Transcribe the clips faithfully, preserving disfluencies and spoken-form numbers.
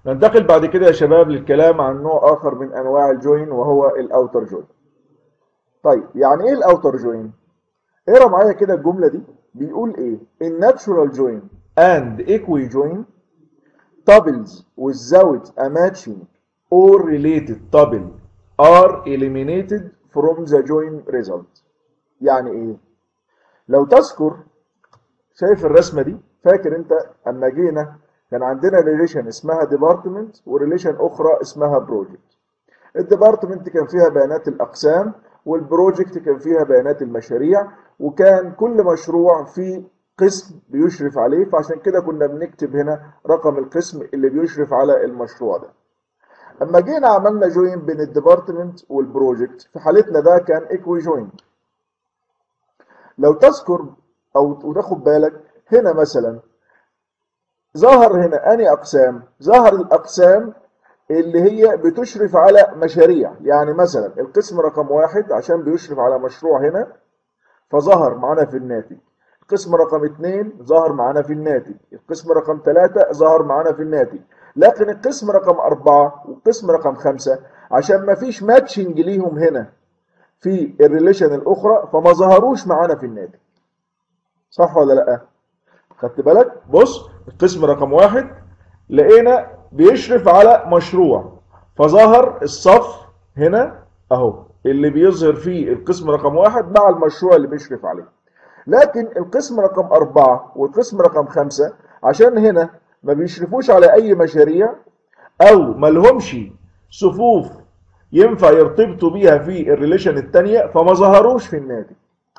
ننتقل بعد كده يا شباب للكلام عن نوع آخر من أنواع الجوين وهو الأوتر جوين. طيب يعني إيه الأوتر جوين؟ اقرا معايا كده الجملة دي، بيقول إيه؟ In natural join and equijoin tuples without a matching or related tuple are eliminated from the join result. يعني إيه؟ لو تذكر، شايف الرسمة دي؟ فاكر أنت أما جينا كان عندنا ريليشن اسمها ديبارتمنت وريليشن أخرى اسمها بروجكت. الديبارتمنت كان فيها بيانات الأقسام، والبروجكت كان فيها بيانات المشاريع، وكان كل مشروع فيه قسم بيشرف عليه، فعشان كده كنا بنكتب هنا رقم القسم اللي بيشرف على المشروع ده. اما جينا عملنا جوين بين الديبارتمنت والبروجكت، في حالتنا ده كان ايكوي جوين. لو تذكر او تاخد بالك هنا مثلا ظهر هنا اني اقسام، ظهر الاقسام اللي هي بتشرف على مشاريع. يعني مثلا القسم رقم واحد عشان بيشرف على مشروع هنا فظهر معانا في الناتج. القسم رقم اتنين ظهر معانا في الناتج. القسم رقم تلاتة ظهر معانا في الناتج. لكن القسم رقم أربعة والقسم رقم خمسة عشان ما فيش ماتشنج ليهم هنا في الريليشن الأخرى فما ظهروش معانا في الناتج. صح ولا لأ؟ خدت بالك؟ بص، القسم رقم واحد لقينا بيشرف على مشروع فظهر الصف هنا اهو اللي بيظهر فيه القسم رقم واحد مع المشروع اللي بيشرف عليه. لكن القسم رقم أربعة والقسم رقم خمسة عشان هنا ما بيشرفوش على أي مشاريع أو ما لهمش صفوف ينفع يرتبطوا بيها في الريليشن التانية فما ظهروش في الناتج.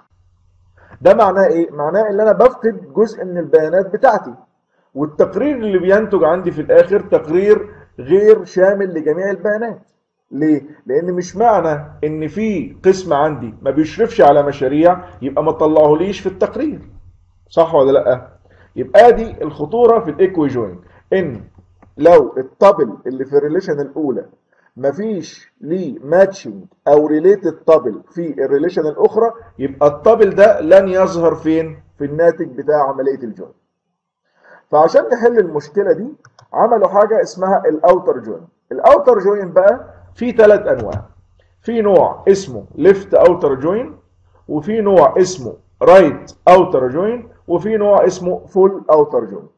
ده معناه إيه؟ معناه إن أنا بفقد جزء من البيانات بتاعتي، والتقرير اللي بينتج عندي في الآخر تقرير غير شامل لجميع البيانات. ليه؟ لأن مش معنى إن في قسم عندي ما بيشرفش على مشاريع يبقى ما طلعهوليش في التقرير. صح ولا لأ؟ يبقى دي الخطورة في الإيكوي جوين، إن لو التابل اللي في الريليشن الأولى مفيش ليه ماتشنج أو ريليتد تابل في الريليشن الأخرى يبقى التابل ده لن يظهر فين؟ في الناتج بتاع عملية الجوين. فعشان نحل المشكلة دي عملوا حاجة اسمها الاوتر جوين. الاوتر جوين بقى في ثلاث انواع. في نوع اسمه ليفت اوتر جوين، وفي نوع اسمه رايت اوتر جوين، وفي نوع اسمه فول اوتر جوين.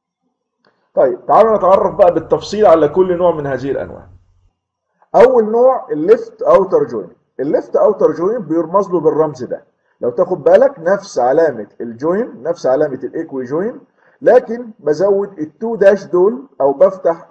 طيب تعالوا نتعرف بقى بالتفصيل على كل نوع من هذه الانواع. اول نوع الليفت اوتر جوين. الليفت اوتر جوين بيرمز له بالرمز ده. لو تاخد بالك نفس علامة الجوين، نفس علامة الايكوي جوين، لكن بزود التو داش دول او بفتح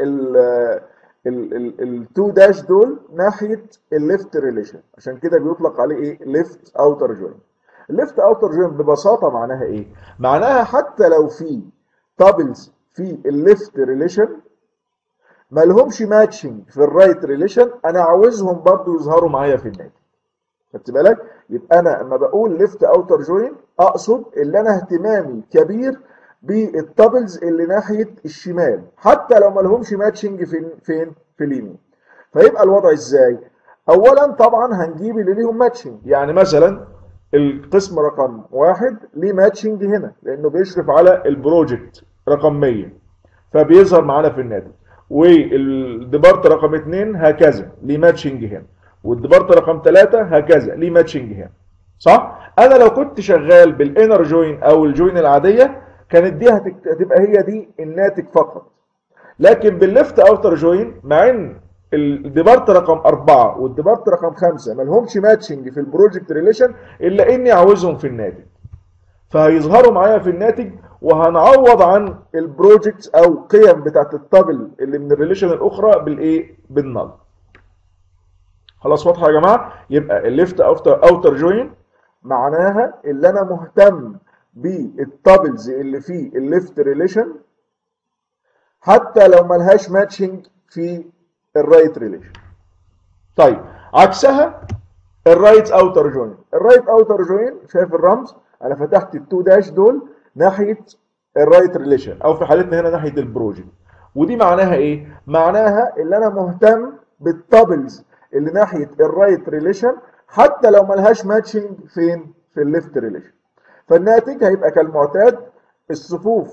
التو داش دول ناحيه الليفت ريليشن، عشان كده بيطلق عليه ايه؟ ليفت اوتر جوين. الليفت اوتر جوين ببساطه معناها ايه؟ معناها حتى لو في تابلز في الليفت ريليشن ما لهمش ماتشنج في الرايت ريليشن انا عاوزهم برضو يظهروا معايا في الناتج. خدت بالك؟ يبقى انا لما بقول ليفت اوتر جوين اقصد اللي انا اهتمامي كبير بالتابلز اللي ناحيه الشمال حتى لو ما لهمش ماتشنج فين فين في اليمين. فيبقى الوضع ازاي؟ اولا طبعا هنجيب اللي ليهم ماتشنج. يعني مثلا القسم رقم واحد ليه ماتشنج هنا لانه بيشرف على البروجكت رقم مية فبيظهر معانا في الناتج، والديبارت رقم اتنين هكذا ليه ماتشنج هنا، والديبارت رقم تلاتة هكذا ليه ماتشنج هنا. صح؟ انا لو كنت شغال بالانر جوين او الجوين العاديه كانت دي هتبقى هي دي الناتج فقط. لكن بالليفت اوتر جوين مع ان الديبارت رقم أربعة والديبارت رقم خمسة ما لهمش ماتشنج في البروجكت ريليشن الا اني عاوزهم في الناتج، فهيظهروا معايا في الناتج وهنعوض عن البروجكت او قيم بتاعت التابل اللي من الريليشن الاخرى بالايه؟ بالنل. خلاص واضحه يا جماعه؟ يبقى الليفت اوتر جوين معناها اللي انا مهتم بالتابلز اللي في الليفت ريليشن حتى لو ملهاش ماتشنج في الرايت ريليشن. طيب عكسها الرايت اوتر جوين. الرايت اوتر جوين شايف الرمز؟ انا فتحت التو داش دول ناحيه الرايت ريليشن او في حالتنا هنا ناحيه البروجكت. ودي معناها ايه؟ معناها اللي انا مهتم بالتابلز اللي ناحيه الرايت ريليشن حتى لو ملهاش ماتشنج فين؟ في الليفت ريليشن. فالناتج هيبقى كالمعتاد الصفوف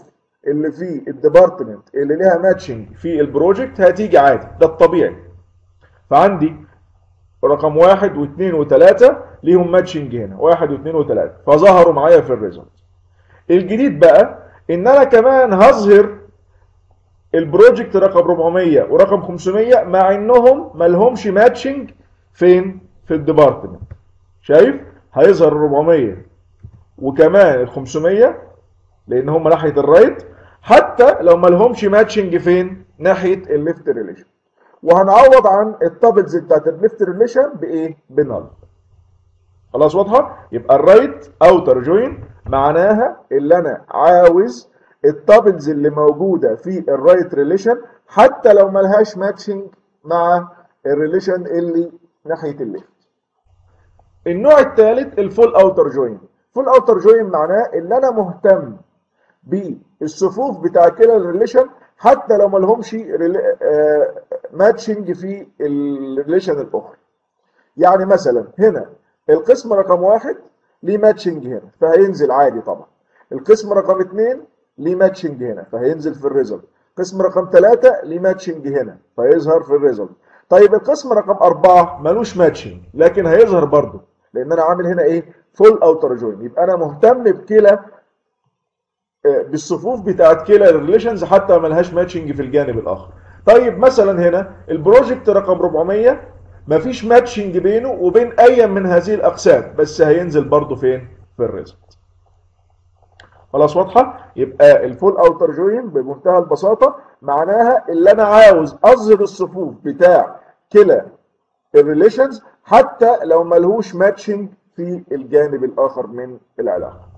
اللي في الديبارتمنت اللي ليها ماتشنج في البروجكت هتيجي عادي، ده الطبيعي. فعندي رقم واحد واثنين وثلاثة ليهم ماتشنج هنا، واحد واثنين وثلاثة، فظهروا معايا في الريزلت. الجديد بقى ان انا كمان هظهر البروجكت رقم أربعمية ورقم خمسمية مع انهم مالهمش ماتشنج فين؟ في الديبارتمنت. شايف؟ هيظهر أربعمية وكمان ال خمسمية لان هم ناحيه الرايت، حتى لو مالهمش ماتشنج فين؟ ناحيه الليفت ريليشن. وهنعوض عن التابلز بتاعت الليفت ريليشن بايه؟ بنال. خلاص واضحه؟ يبقى الرايت اوتر جوين معناها اللي انا عاوز التابلز اللي موجوده في الرايت ريليشن حتى لو ملهاش ماتشنج مع الريليشن اللي ناحيه الليفت. النوع الثالث الفول اوتر جوين. فول اوتر جوين معناه ان انا مهتم بالصفوف بتاع كلا الريليشن حتى لو مالهمش ماتشنج في الريليشن الاخرى. يعني مثلا هنا القسم رقم واحد ليه ماتشنج هنا فهينزل عادي طبعا. القسم رقم اثنين ليه ماتشنج هنا فهينزل في الريزلت. قسم رقم ثلاثة ليه ماتشنج هنا فيظهر في الريزلت. طيب القسم رقم أربعة ملوش ماتشنج لكن هيظهر برضه لأن أنا عامل هنا إيه؟ فول أوتر جوين. يبقى أنا مهتم بكلا بالصفوف بتاعت كلا الريليشنز حتى ملهاش ماتشنج في الجانب الآخر. طيب مثلا هنا البروجكت رقم أربعمية مفيش ماتشنج بينه وبين أي من هذه الأقسام بس هينزل برضه فين؟ في الريزلت. خلاص واضحه؟ يبقى الفول اوتر جوين بمنتهى البساطه معناها اللي انا عاوز اظهر الصفوف بتاع كلا الريليشنز حتى لو ملهوش ماتشنج في الجانب الاخر من العلاقه.